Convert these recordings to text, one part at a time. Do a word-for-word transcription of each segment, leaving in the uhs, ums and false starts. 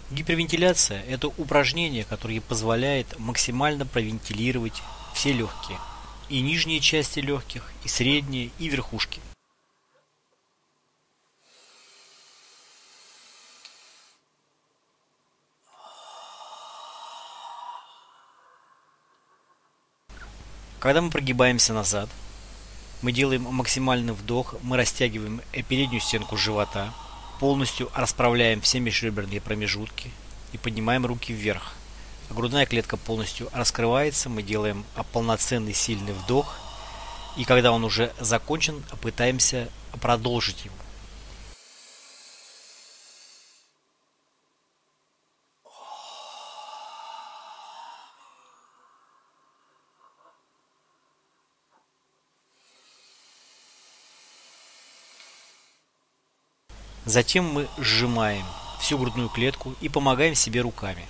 Гипервентиляция– это упражнение, которое позволяет максимально провентилировать все легкие. И нижние части легких, и средние, и верхушки. Когда мы прогибаемся назад, мы делаем максимальный вдох, мы растягиваем переднюю стенку живота, полностью расправляем все межреберные промежутки и поднимаем руки вверх. Грудная клетка полностью раскрывается, мы делаем полноценный сильный вдох, и когда он уже закончен, пытаемся продолжить его. Затем мы сжимаем всю грудную клетку и помогаем себе руками.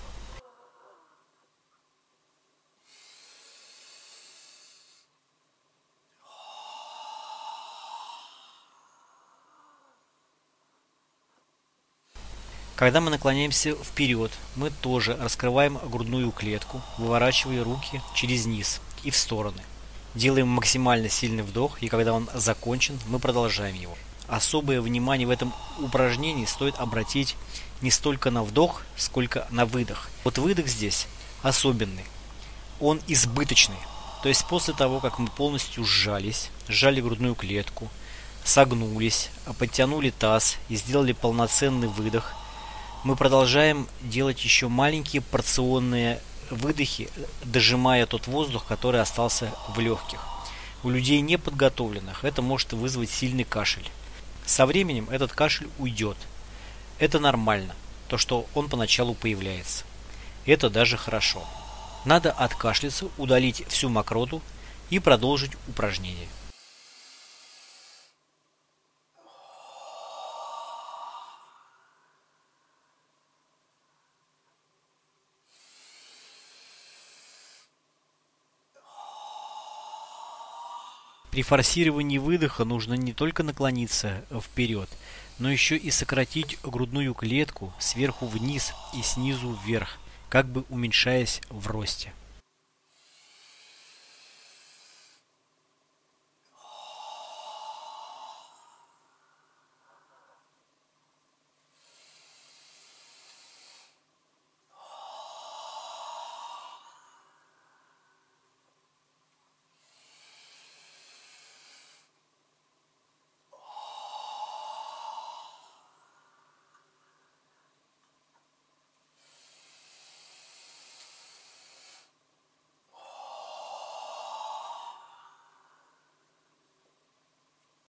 Когда мы наклоняемся вперед, мы тоже раскрываем грудную клетку, выворачивая руки через низ и в стороны. Делаем максимально сильный вдох, и когда он закончен, мы продолжаем его. Особое внимание в этом упражнении стоит обратить не столько на вдох, сколько на выдох. Вот выдох здесь особенный. Он избыточный. То есть после того, как мы полностью сжались, сжали грудную клетку, согнулись, подтянули таз и сделали полноценный выдох, мы продолжаем делать еще маленькие порционные выдохи, дожимая тот воздух, который остался в легких. У людей неподготовленных это может вызвать сильный кашель. Со временем этот кашель уйдет. Это нормально, то что он поначалу появляется. Это даже хорошо. Надо откашляться, удалить всю мокроту и продолжить упражнение. При форсировании выдоха нужно не только наклониться вперед, но еще и сократить грудную клетку сверху вниз и снизу вверх, как бы уменьшаясь в росте.